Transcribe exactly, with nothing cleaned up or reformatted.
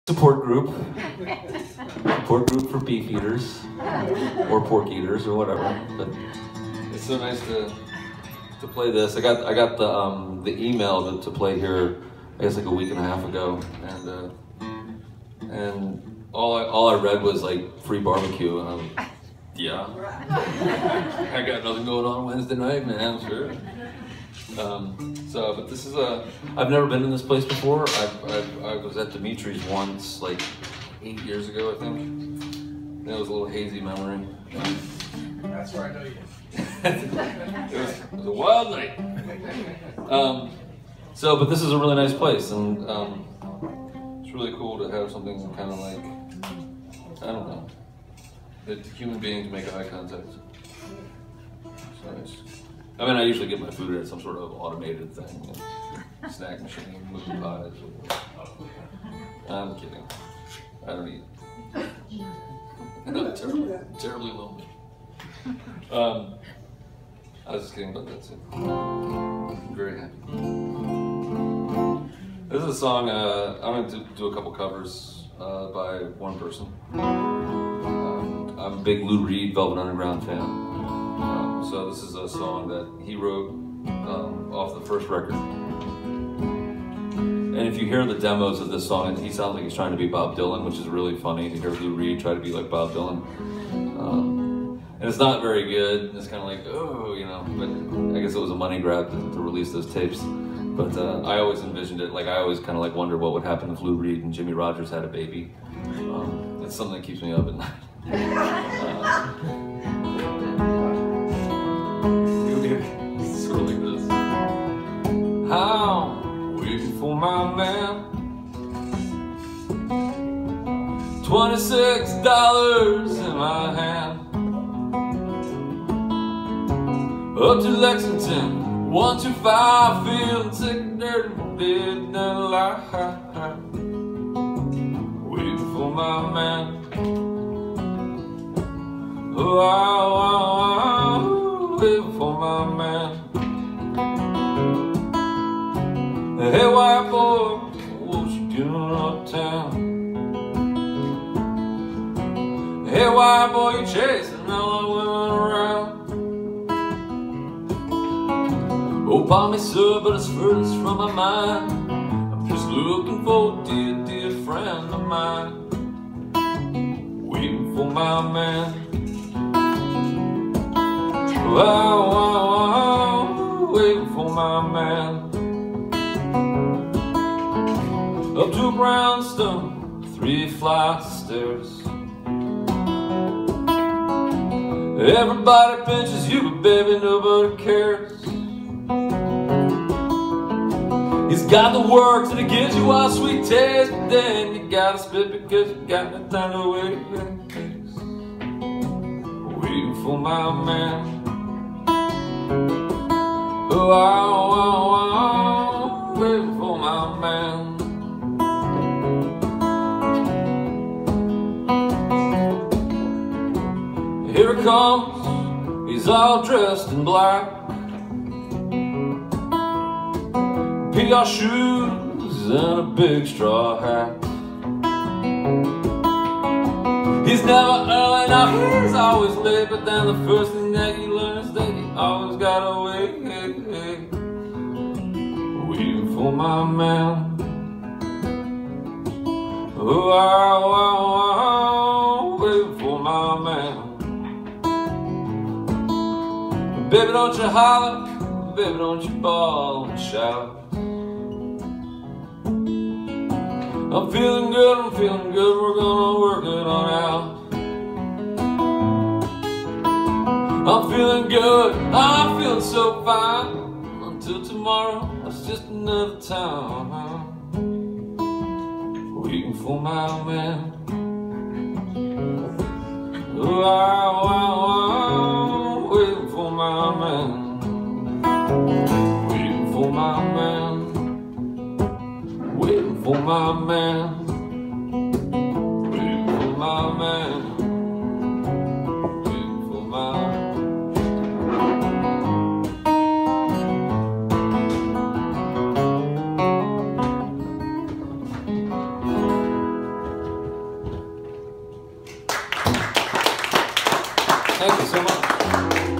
support group. Support group for beef eaters or pork eaters or whatever. But it's so nice to to play this. I got I got the um, the email to, to play here. I guess like a week and a half ago, and uh, and all I all I read was like free barbecue, and I'm like, yeah, I got nothing going on Wednesday night, man. Sure. Um, so, but this is a. I've never been in this place before. I I, I was at Dimitri's once, like eight years ago, I think. That was a little hazy memory. That's where I know you. it, was, it was a wild night. Um, so, but this is a really nice place, and um, it's really cool to have something kind of like, I don't know, that human beings make eye contact. It's nice. I mean, I usually get my food at some sort of automated thing, you know, snack machine, movie pies. Or, I'm kidding. I don't eat. I'm terribly, terribly lonely. Um, I was just kidding about that too. I'm very happy. This is a song, uh, I'm going to do a couple covers uh, by one person. Um, I'm a big Lou Reed, Velvet Underground fan. Um, so this is a song that he wrote um, off the first record. And if you hear the demos of this song, he sounds like he's trying to be Bob Dylan, which is really funny to hear Lou Reed try to be like Bob Dylan. Um, and it's not very good. It's kind of like, oh, you know, but I guess it was a money grab to, to release those tapes. But uh, I always envisioned it, like I always kind of like wonder what would happen if Lou Reed and Jimmy Rogers had a baby. Um, it's something that keeps me up at night. Uh, it's sort of like this. I'm waiting for my man. Twenty-six dollars in my hand. Up to Lexington, one two five, feeling sick and dirty, dead and alive. Waiting for my man. Oh, oh, oh, oh, waiting for my man. Hey, white boy, what you doing uptown? Hey, white boy, you chasing all the women around. Oh, pardon me, sir, but it's furthest from my mind. I'm just looking for a dear, dear friend of mine. Waiting for my man. Wow, wow, wow, waiting for my man. Up to a brownstone, three flights of stairs. Everybody pinches you, but baby, nobody cares. He's got the work to get you all sweet taste, but then you gotta spit because you got no time to wait. Waiting for my man. Oh, wow, wow, wow, waiting for my man. Here he comes, he's all dressed in black. P R shoes and a big straw hat. He's never early, now he's always late. But then the first thing that you learn is that you always gotta wait. Waiting for my man. Oh, wow, wow, wow, waiting for my man. Baby, don't you holler, baby, don't you bawl and shout. I'm feeling good, I'm feeling good, we're gonna work it on out. I'm feeling good, I'm feeling so fine. Until tomorrow, it's just another time. Waiting for my man. Oh, wow, wow, wow, waiting for my man. Waiting for my man. Waiting for my man. Waiting for my man. Waiting for my Thank you so much.